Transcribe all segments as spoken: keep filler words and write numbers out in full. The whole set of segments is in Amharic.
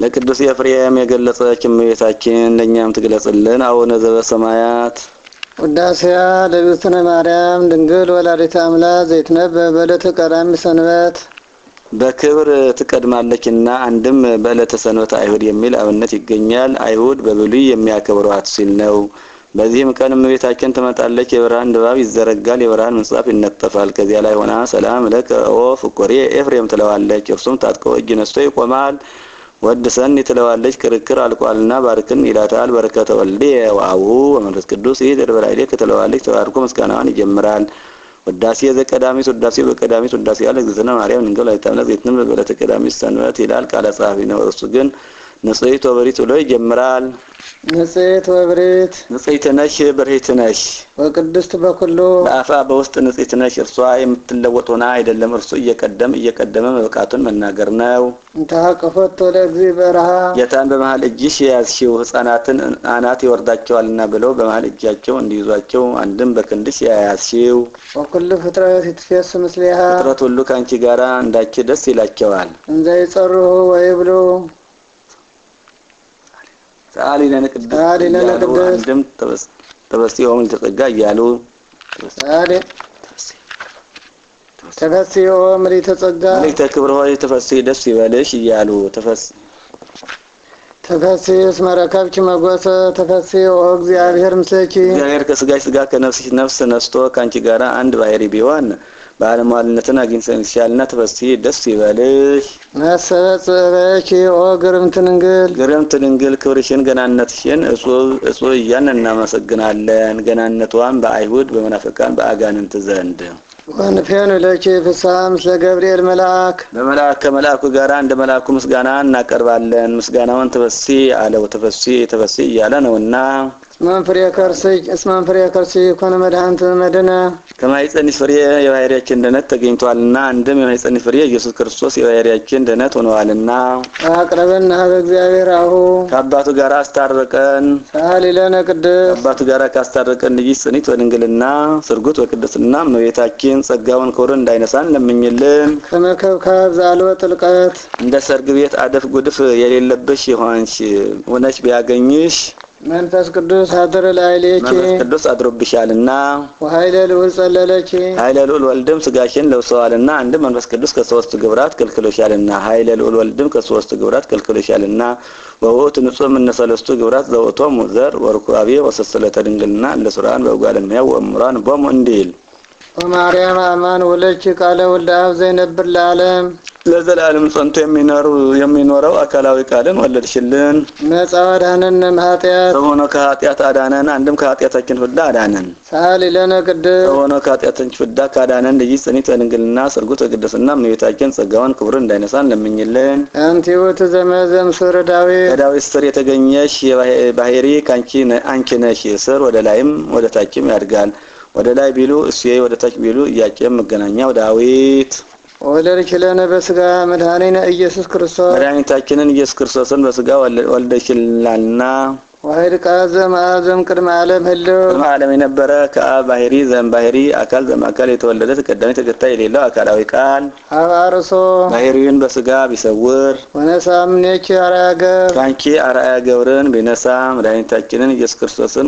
ለቅዱስ ኤፍሬም የገለጸች እመቤታችን ለኛም ትግለጽልን። አቡነ ዘበሰማያት ውዳሴያ ለብስነ ማርያም ድንግል ወላዲተ አምላክ ዘይትነበብ በዕለተ ቀዳሚ ሰንበት በክብር ትቀድማለችና አንድም በዕለተ ሰንበት አይሁድ የሚል አብነት ይገኛል። አይሁድ በብሉይ የሚያከብሯት ሲል ነው። በዚህም ቀን እመቤታችን ትመጣለች። የብርሃን ድባብ ይዘረጋል፣ የብርሃን ምንጻፍ ይነጠፋል። ከዚያ ላይ ሆና ሰላም ለከ ኦ ፍቁሬ ኤፍሬም ትለዋለች። እርሱም ታጥቆ እጅ ነስቶ ይቆማል። ወድሰን ትለዋለች። ክርክር አልቋልና ባርክን ይላታል። በረከተ ወልዴ ወአቡ ወመንፈስ ቅዱስ ይደርበራይሌ ትለዋለች። ተባርኮ ምስጋናዋን ይጀምራል። ውዳሴ ዘቀዳሚት ውዳሴ በቀዳሚት ውዳሴ ያለ ግዝና ማርያም ድንግል አይታምና ዘይትንም በዕለተ ቀዳሚት ሰንበት ይላል። ቃለ ጸሐፊ ነው። እርሱ ግን ንጽሕት ወብሪት ብሎ ይጀምራል። ንጽሕት ወብሪት ንጽሕት ነሽ ብርሂት ነሽ ወቅድስት በኩሉ በአፋ በውስጥ ንጽሕት ነሽ። እርሷ የምትለወጥ ሆና አይደለም። እርሱ እየቀደም እየቀደመ መብቃቱን መናገር ነው። እንታቀፈት ወለግዚ በረሃ ጌታን በመሃል እጅሽ ያዝሽው ሕፃናትን አናት ይወርዳቸዋልና ብለው በመሃል እጃቸው እንዲይዟቸው አንድም በክንድሽ ያያዝሽው። ወኩሉ ፍጥረት ይትፈስ ምስሊሃ ፍጥረት ሁሉ ካንቺ ጋራ እንዳንቺ ደስ ይላቸዋል። እንዘ ይጸሩሁ ወይብሉ ሰዓሊ ለነ ቅዱስ ሰዓሊ ለነ ቅዱስ አንድም ተበስ ተበስቲው ተጠጋ እያሉ ሰዓሊ ተፈስዮ ምሪ ተጸጋ ምሪ ተክብር ሆይ ተፈሲ ደስ ይበልሽ እያሉ ተፈስ ተፈሲ እስመረከብች መጎሰ ተፈስዮ እግዚአብሔር ምስኪ እግዚአብሔር ከስጋሽ ስጋ ከነፍስሽ ነፍስ ነስቶ ካንቺ ጋራ አንድ ባህሪ ቢሆን ባለሟልነትን አግኝተንሻልና ተፈሲ ደስ ይበልሽ። ነሰጸበኪ ኦ ግርምት ድንግል ግርምት ድንግል ክብርሽን ገናነትሽን እሱ እሱ እያን እናመሰግናለን። ገናነቷን በአይሁድ በመናፍቃን በአጋንንት ዘንድ ወንፈኑ ለኪ ፍሳም ለገብርኤል መልአክ በመልአክ ከመልአኩ ጋራ እንደ መልአኩ ምስጋና እናቀርባለን። ምስጋናውን ተፈሲ አለው። ተፈሲ ተፈሲ እያለ ነውና መንፍሬ ከርሲ እስማን ፍሬ ከርሲ ኮነ መድኃኒት መድነ ከማይጸንሽ ፍሬ የባህሪያችን ደነት ተገኝቷልና አንድም የማይጸንሽ ፍሬ ኢየሱስ ክርስቶስ የባህሪያችን ደነት ሆነዋልና አቅርበና በእግዚአብሔር አሁ ከአባቱ ጋር አስታረቀን። ሰዓሊ ለነ ቅዱስ አባቱ ጋር ካስታረቀን ልጅ ጽኒት ወድንግልና ስርጉት ወቅድስና እመቤታችን ጸጋውን ክብሩን እንዳይነሳን ለምኝልን። ከመከብካብ ዛልወ ጥልቀት እንደ ሰርግ ቤት አደፍ ጉድፍ የሌለብሽ ይሆንሽ ሆነሽ ቢያገኝሽ መንፈስ ቅዱስ አድረ ላይሌኪ መንፈስ ቅዱስ አድሮብሻልና ወኃይለ ልዑል ጸለለኪ ኃይለ ልዑል ወልድም ስጋሽን ለብሰዋልና አንድ መንፈስ ቅዱስ ከሶስት ግብራት ከልክሎሻልና ኃይለ ልዑል ወልድም ከሶስት ግብራት ከልክሎሻልና ወውት ንጹም እነሰለስቱ ግብራት ዘውቶም ዘር ወርኩአቤ ወሰሰለተ ድንግልና ለሱራን በጓለሚያ ወምራን ቦም እንዲል ወማርያም አማን ወለች ቃለ ወልደ አብ ዘይነብር ለዓለም ለዘላለም ጸንቶ የሚኖር የሚኖረው አካላዊ ቃልን ወለድሽልን። ነፃ አዳነን ኃጢአት ሆኖ ከኃጢአት አዳነን። አንድም ከኃጢአታችን ፍዳ አዳነን። ሰዓሊ ለነ ቅዱስ ሆኖ ከኃጢአታችን ፍዳ ካዳነን ልጅ ጽኒት ድንግልና ስርጉት ቅድስና እመቤታችን ጸጋውን ክብሩን እንዳይነሳን ለምኝልን። አንቲውት ዘመዘም ስር ዳዊት ከዳዊት ስር የተገኘሽ ባህሪ ካንቺ አንቺ ነሽ። ስር ወደ ላይም ወደ ታችም ያድጋል። ወደ ላይ ቢሉ እሱዬ ወደ ታች ቢሉ እያጨም መገናኛው ዳዊት ወለድኪ ለነ በስጋ መድኃኒነ ኢየሱስ ክርስቶስ መድኃኒታችንን ኢየሱስ ክርስቶስን በስጋ ወልደሽልናልና ወኃይል ቃል ዘማዘም ቅድመ ዓለም ህልው ቅድመ ዓለም የነበረ ከአብ ባህሪ ዘም ባህሪ አካል ዘም አካል የተወለደ ተቀዳሚ ተከታይ የሌለው አካላዊ ቃል አባርሶ ባህሪውን በስጋ ቢሰውር ወነሳምኔኪ አርአያ ገብር ካንቺ አርአያ ገብርን ቢነሳ መድኃኒታችንን ኢየሱስ ክርስቶስን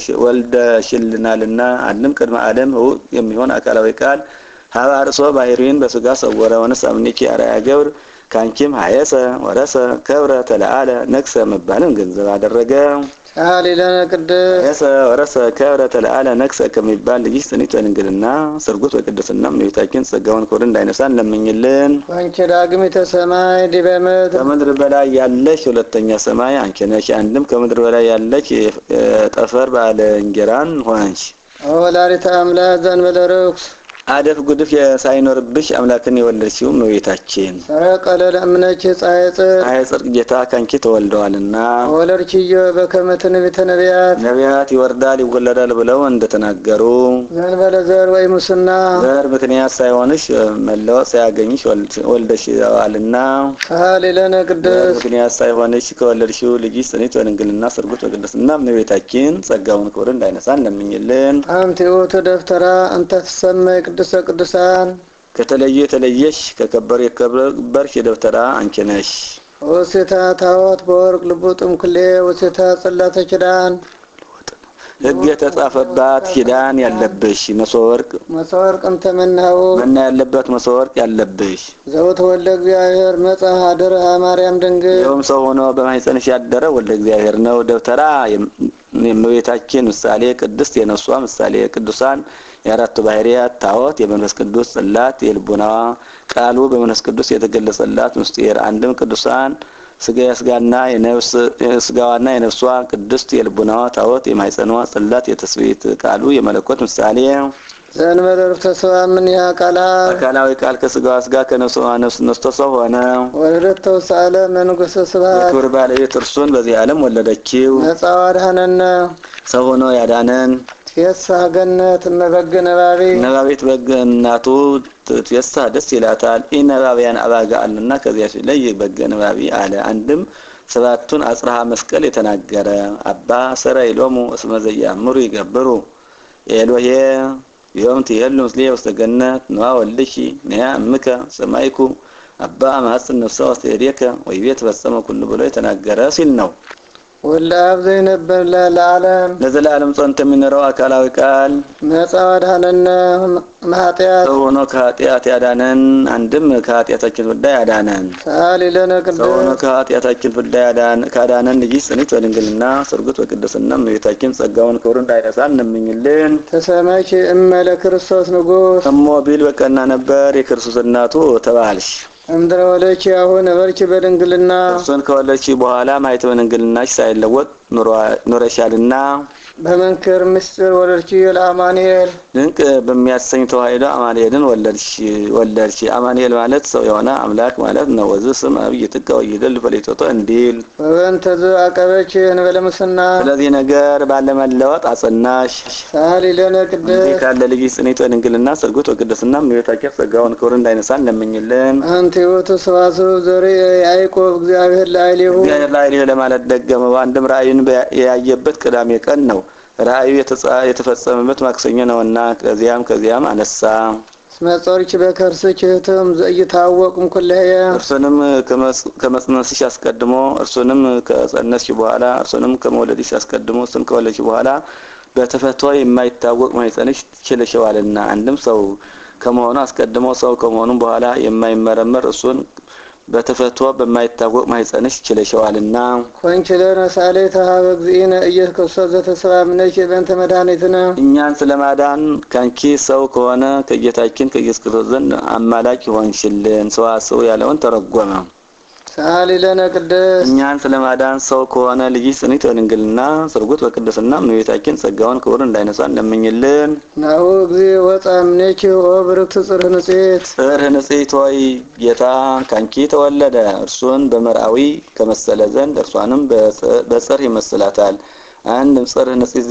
ወልደሽልናልና አንድም ቅድመ ዓለም የሚሆን አካላዊ ቃል ሀባርሶ ባህሪውን በስጋ ሰወረ። ወነሳምኔኪ አርአያ ገብር ካንቺም ሀየሰ ወረሰ ከብረ ተለአለ ነክሰ መባልን ገንዘብ አደረገ። ሰዓሊ ለነ ቅዱስ ሀየሰ ወረሰ ከብረ ተለአለ ነክሰ ከሚባል ልጅ ጽኒት ድንግልና ስርጉት ወቅድስና እመቤታችን ጸጋውን ክብሩን እንዳይነሳን ለምኝልን። አንቺ ዳግሚተ ሰማይ ዲበ ምድር ከምድር በላይ ያለሽ ሁለተኛ ሰማይ አንቺ ነሽ። አንድም ከምድር በላይ ያለች ጠፈር ባለ እንጀራን ሆንሽ። ወላዲተ አምላክ ዘእንበለ ርኩስ አደፍ ጉድፍ ሳይኖርብሽ አምላክን የወለድሽው እመቤታችን ሰረቀለ ለእምነች ፀሐይ ጽድቅ ፀሐይ ጽድቅ ጌታ ካንቺ ተወልደዋልና ወለድኪዮ በከመ ትንቢተ ነቢያት ነቢያት ይወርዳል ይወለዳል ብለው እንደተናገሩ ዘእንበለ ዘር ወይ ሙስና ዘር ምክንያት ሳይሆንሽ መለወጥ ሳያገኝሽ ወልደሽዋልና ሰዓሊ ለነ ቅዱስ ምክንያት ሳይሆንሽ ከወለድሽው ልጅሽ ጽኒት ድንግልና ስርጉት ወቅድስና እመቤታችን ጸጋውን ክብሩን እንዳይነሳን ለምኝልን። አንቲውት ደፍተራ እንተ ትሰመይ ቅዱሰ ቅዱሳን ከተለየ የተለየሽ ከከበር የከበርሽ ደብተራ አንቺ ነሽ። ወሴታ ታወት በወርቅ ልቡጥም ኩሌ ወሴታ ጽላተ ኪዳን ሕግ የተጻፈባት ኪዳን ያለብሽ መሶወርቅ መሶወርቅ እንተመናው መና ያለበት መሶወርቅ ያለብሽ ዘውት ወልደ እግዚአብሔር መጻ ሀደረ ማርያም ድንግል የውም ሰው ሆኖ በማኅፀንሽ ያደረ ወልደ እግዚአብሔር ነው። ደብተራ የእመቤታችን ምሳሌ ቅድስት የነሷ ምሳሌ ቅዱሳን የአራቱ ባህሪያት ታወት የመንፈስ ቅዱስ ጽላት የልቡናዋ ቃሉ በመንፈስ ቅዱስ የተገለጸላት ምስጢር አንድም ቅዱሳን ስጋ ያስጋና የነፍስ ስጋዋና የነፍሷ ቅድስት የልቡናዋ ታወት የማኅፀኗ ጽላት የተስቤት ቃሉ የመለኮት ምሳሌ ዘንበለር ተሰዋ ምን ያ ቃላ አካላዊ ቃል ከስጋዋ ስጋ ከነፍሷ ነፍስ ነስቶ ሰው ሆነ። ወለደተው ሳለ መንጉስ ስብሐት ክብር ባለቤት እርሱን በዚህ ዓለም ወለደችው። ነጻ ዋድሃነነ ሰው ሆኖ ያዳነን የሳ ገነት መበግ ነባቢ ነባቤት በግ እናቱ ትየሳ ደስ ይላታል። ኢነባቢያን አባጋልና ከዚያ ላይ በግ ነባቢ አለ። አንድም ሰባቱን አጽራሃ መስቀል የተናገረ አባ ሰራይሎሙ እስመ ዘያምሩ ይገብሩ ኤሎሄ يوم تيلم سليه وستجنات نوا ولشي نيا أمك سمايكو أبا ماس النفس واستهريك ويبيت بسما كل بلوي تناجرا سيلناو ولا زينب لا العالم نزل العالم صنت من رواك على وكال ما صار هلنا مهاتيات سونو كهاتيات يدانن عندم كهاتيات أكل في الداي يدانن سالي لنا كده سونو كهاتيات أكل في الداي يدان كهدانن نجيس نيت ولنجلنا سرقت وكدسنا ميتاكين سجاون كورن دايرسان نمينيلين تسمعش إما لكريستوس نقول أمو بيل وكنا نبار كريستوس الناتو تبالش أمدر وليش ياهو نبرش بدنجلنا سون كوليش بوهالا ما يتبنجلناش سايلوت نورشالنا በመንከር ምስጢር ወለድሽ ለአማኑኤል ድንቅ በሚያሰኝ ተዋሂዶ አማኑኤልን ወለድሽ ወለድሽ አማኑኤል ማለት ሰው የሆነ አምላክ ማለት ነው። ወዚህ ስም አብይ ተቀው ይደል ፈሊጦቶ እንዲል ወንተዝ አቀበች እንበለምስና ስለዚህ ነገር ባለመለወጥ አጸናሽ ሳሊ ለነ ቅድስ ካለ ልጅ ጽኔት ወንግልና ሰርጉት ወቅድስና ምየታከፍ ጸጋውን ክብር እንዳይነሳን ለምኝልን። አንተ ወቶ ሰዋሱ ዘሪ ያዕቆብ እግዚአብሔር ላይሌሁ እግዚአብሔር ላይሌሁ ለማለት ደገመው። አንድም ራእይን ያየበት ቅዳሜ ቀን ነው። ራእዩ የተፈጸመበት ማክሰኞ ነውና ከዚያም ከዚያም አነሳ። ስመጾርች በከርስች ህተም ዘይታወቅም ኩለየ እርሱንም ከመጽነስሽ አስቀድሞ እርሱንም ከጸነስሽ በኋላ እርሱንም ከመውለድሽ አስቀድሞ እርሱን ከወለድሽ በኋላ በተፈጥሮ የማይታወቅ ማኅፀንሽ ችለሽዋልና አንድም ሰው ከመሆኑ አስቀድሞ ሰው ከመሆኑ በኋላ የማይመረመር እርሱን በተፈጥሮ በማይታወቅ ማኅፀንሽ ችለሽዋልና ኮንችለነ ሳሌታ በግዚእነ ኢየሱስ ክርስቶስ ዘተሰባምነሽ በእንተ መድኃኒትነ እኛን ስለማዳን ካንቺ ሰው ከሆነ ከጌታችን ከኢየሱስ ክርስቶስ ዘንድ አማላጅ ሆንሽልን። ሰዋሰው ያለውን ተረጎመ። ሳሊ ለነ ቅድስ እኛን ስለማዳን ሰው ከሆነ ልጅ ጽኒት ወንግልና ሰርጉት በቅድስና እመቤታችን ጸጋውን ክብር እንዳይነሳን ለምኝልን። ናሁ እግዚ ወጻምነች ወብርክት ጽርህ ንጽሕት ጽርህ ንጽሕት ሆይ ጌታ ካንቺ ተወለደ። እርሱን በመርአዊ ከመሰለ ዘንድ እርሷንም በጽርህ ይመስላታል። አንድም ጽርህ ንጽሕት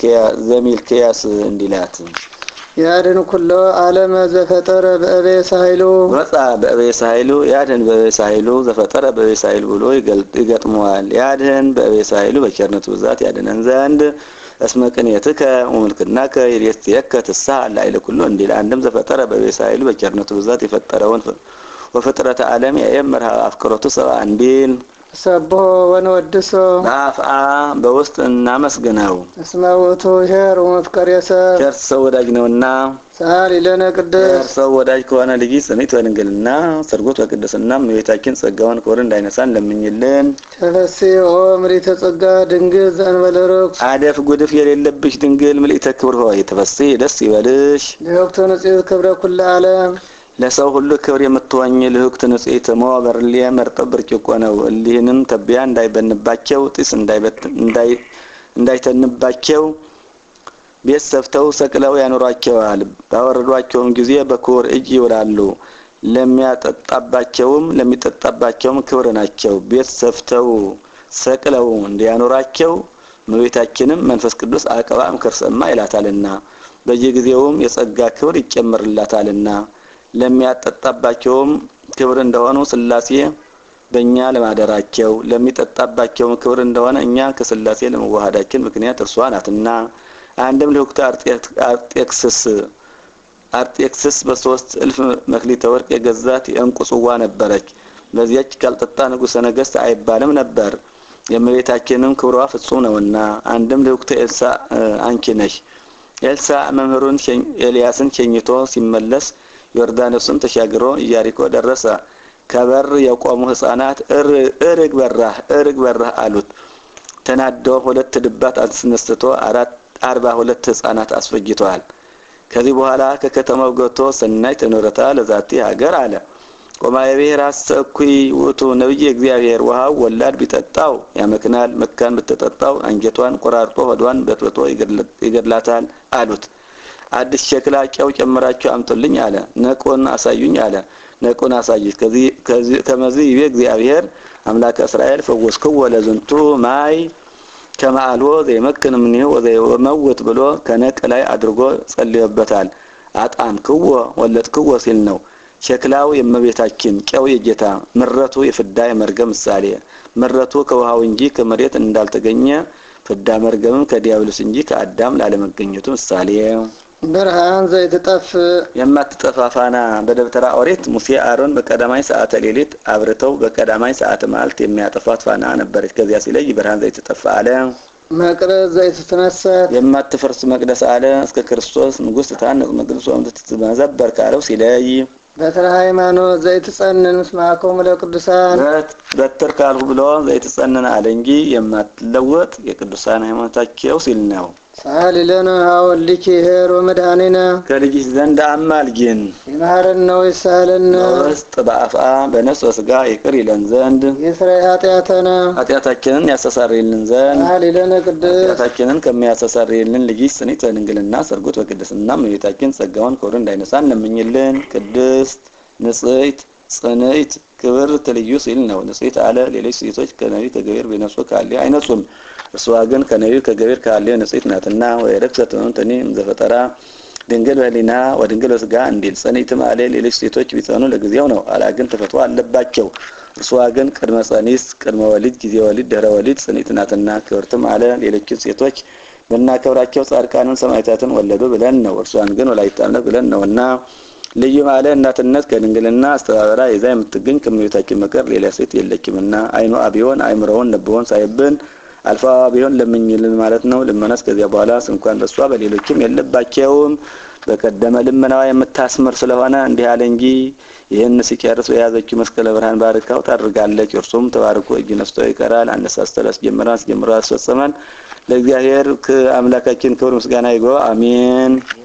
ዘሚልክያስ እንዲላት ያድን ኩሎ ዓለም ዘፈጠረ በእቤስ ኃይሉ ወጣ በእቤስ ኃይሉ ያድን በእቤስ ኃይሉ ዘፈጠረ በእቤስ ኃይሉ ብሎ ይገጥመዋል። ያድን በእቤስ ኃይሉ በቸርነቱ ብዛት ያድነን ዘንድ እስመ ቅኔትከ ወምልክናከ ይሬትየከ ትስሐ ላዕለ ኩሉ እንዲል አንድም ዘፈጠረ በእቤስ ኃይሉ በቸርነቱ ብዛት የፈጠረውን ወፍጥረተ ዓለም ያየምር አፍቅሮቱ ሰብአ እንዲል ሰብሖ ወንወድሶ በአፍአ በውስጥ እናመስግነው። እስመ ውእቱ ኄር ወመፍቀሬ ሰብ ቸር ሰው ወዳጅ ነውና ሳሊ ለነ ቅድስ ቸር ሰው ወዳጅ ከሆነ ልጅ ጽኒት ወንግልና ሰርጉት በቅድስና እመቤታችን ጸጋውን ክብር እንዳይነሳን ለምኝልን። ተፈሲ ኦ ምልዕተ ጸጋ ድንግል ዘእንበለ ርኩስ አደፍ ጉድፍ የሌለብሽ ድንግል ምልዕተ ክብር ሆይ ተፈሲ ደስ ይበልሽ። ለወቅቱ ንጽሕት ክብረ ኩለ ዓለም ለሰው ሁሉ ክብር የምትወኝ ልህቅት ንጽሕት ሞበርሊየ መርጠብ ብርጭቆ ነው። እሊህንም ተቢያ እንዳይበንባቸው ጢስ እንዳይተንባቸው ቤት ሰፍተው ሰቅለው ያኖሯቸዋል። ባወረዷቸውም ጊዜ በክቡር እጅ ይውላሉ። ለሚያጠጣባቸውም ለሚጠጣባቸውም ክብር ናቸው። ቤት ሰፍተው ሰቅለው እንዲያኖራቸው እመቤታችንም መንፈስ ቅዱስ አቀባም ከርሰማ ይላታልና በየጊዜውም የጸጋ ክብር ይጨመርላታልና ለሚያጠጣባቸውም ክብር እንደሆኑ ሥላሴ በእኛ ለማደራቸው ለሚጠጣባቸው ክብር እንደሆነ እኛ ከሥላሴ ለመዋሃዳችን ምክንያት እርሷ ናትና አንድም ለወቅቱ አርጤክስስ አርጤክስስ በሶስት እልፍ መክሊተ ወርቅ የገዛት የእንቁ ጽዋ ነበረች። በዚያች ካልጠጣ ንጉሠ ነገሥት አይባልም ነበር። የእመቤታችንም ክብሯ ፍጹም ነውና። አንድም ልዑክተ ኤልሳዕ አንቺ ነሽ። ኤልሳዕ መምህሩን ኤልያስን ሸኝቶ ሲመለስ ዮርዳኖስን ተሻግሮ ኢያሪኮ ደረሰ። ከበር የቆሙ ሕፃናት እርግ በራህ እርግ በራህ አሉት። ተናዶ ሁለት ድባት አስነስቶ አራት አርባ ሁለት ሕፃናት አስፈጅቷል። ከዚህ በኋላ ከከተማው ገብቶ ሰናይ ተኖረታ ለዛቲ ሀገር አለ። ቆማየ ብሔር አስተኩይ ውእቱ ነብይ እግዚአብሔር ውሃው ወላድ ቢጠጣው ያመክናል፣ መካን ብትጠጣው አንጀቷን ቆራርጦ ሆዷን በጥብጦ ይገድላታል አሉት። አዲስ ሸክላ ጨው ጨምራችሁ አምጡልኝ አለ። ነቁን አሳዩኝ አለ። ነቁን አሳዩት። ከዚህ ከዚህ ከመዚህ ይቤ እግዚአብሔር አምላከ እስራኤል ፈወስከው ወለዝንቱ ማይ ከማአልዎ ዘይመክን ምንሁ ወዘይመውት ብሎ ከነቅ ላይ አድርጎ ጸልዮበታል። አጣምክዎ ወለጥክዎ ሲል ነው። ሸክላው የእመቤታችን ጨው የጌታ ምረቱ የፍዳ የመርገም ምሳሌ። ምረቱ ከውሃው እንጂ ከመሬት እንዳልተገኘ ፍዳ መርገምም ከዲያብሎስ እንጂ ከአዳም ላለመገኘቱ ምሳሌ። ብርሃን ዘይትጠፍ የማትጠፋ ፋና በደብተራ ኦሪት ሙሴ አሮን በቀዳማይ ሰዓተ ሌሊት አብርተው በቀዳማይ ሰዓተ መዓልት የሚያጠፋት ፋና ነበረች። ከዚያ ሲለይ ብርሃን ዘይትጠፋ አለ። መቅረዝ ዘይትተነሳ የማትፈርስ መቅደስ አለ። እስከ ክርስቶስ ንጉሥ ታነጽ መቅደስ ወምትትመዘበር ካለው ሲለይ በትረ ሃይማኖት ዘይትጸንን ምስማኮሙ ለቅዱሳን በትር ካልሁ ብሎ ዘይትጸንን አለ እንጂ የማትለወጥ የቅዱሳን ሃይማኖታቸው ሲል ነው። ሳሊለነ ሀወልኪ ሄሮ መድኃኒነ ከልጅሽ ዘንድ አማልጅን ይማረን ነው ይሳለን ውስጥ በአፋ በነፍስ በስጋ ይቅር ይለን ዘንድ የስራይ ኃጢአተነ ኃጢአታችንን ያስተሰርይልን ዘንድ ሳሊለነ ቅዱስ ኃጢአታችንን ከሚያስተሰርይልን ልጅሽ ጽኒት በድንግልና ሰርጉት በቅድስና እመቤታችን ጸጋውን ክብር እንዳይነሳን እንመኝልን። ቅድስት ንጽሕት ጽንዕት ክብርት ልዩ ሲል ነው። ንጽሕት አለ ሌሎች ሴቶች ከነቢይ ከገቢር ቢነጹ ካለ አይነጹም። እርሷ ግን ከነቢይ ከገቢር ካለ ንጽሕት ናትና። ወይረክሰት ተንተኒ ዘፈጠራ ድንግል በህሊና ወድንግል በስጋ እንዲል ጽንዕትም አለ ሌሎች ሴቶች ቢጸኑ ለጊዜው ነው፣ አላ ግን ተፈጥሮ አለባቸው። እርሷ ግን ቅድመ ጸኒስ ቅድመ ወሊድ ጊዜ ወሊድ ድህረ ወሊድ ጽንዕት ናትና። ክብርትም አለ ሌሎች ሴቶች በእናከብራቸው ጻድቃንን ሰማዕታትን ወለዱ ብለን ነው። እርሷን ግን ወላዲተ አምላክ ብለን ነውና። ልዩ ማለ እናትነት ከድንግልና አስተባበራ ይዛ የምትገኝ ከእመቤታችን በቀር ሌላ ሴት የለችምና። አይኑ አቢዮን አይምሮውን ነብዮን ሳይብን አልፋ ቢሆን ለምኝልን ማለት ነው። ልመናስ ከዚያ በኋላ እንኳን በሷ በሌሎችም የለባቸውም። በቀደመ ልመናዋ የምታስምር ስለሆነ እንዲህ አለ እንጂ ይህን ሲጨርስ የያዘችው መስቀለ ብርሃን ባርካው ታድርጋለች። እርሱም ተባርኮ እጅ ነስቶ ይቀራል። አነሳስተላስ ጀመራስ ጀምሮ አስፈጸመን። ለእግዚአብሔር ከአምላካችን ክብር ምስጋና ይግባው። አሜን።